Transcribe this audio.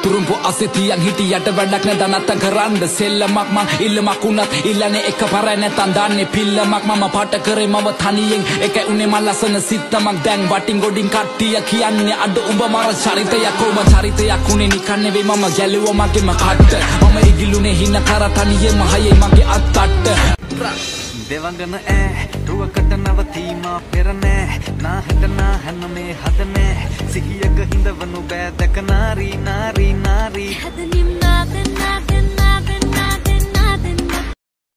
තුරුම්පු අසිතියන් හිටියට වැඩක් නැ දනත්ත කරන්න සෙල්ලමක් මං ඉල්ලමක් උනත් ඉල්ලන්නේ එක පර නැතන් දාන්නේ පිල්ලමක් මම පාට කරේ මව තනියෙන් එකයි උනේ මං ලස්සන සිත්තමක් දැන් වටින් ගොඩින් කට්ටිය කියන්නේ අඩ උඹ මර චරිතයක් කොම චරිතයක් උනේ නිකන් නෙවෙයි මම ගැලුවා මගේම කට්ට මම ඉගිලුනේ හින කර තනියෙම හයේ මගේ අත්තට්ට දෙවඟන රුවකට නවතීමා පෙරනෑ නාහට නාහන මේ හදනෑ සිහියක හිඳවනු බෑ දැක නාරී නාරී නාරී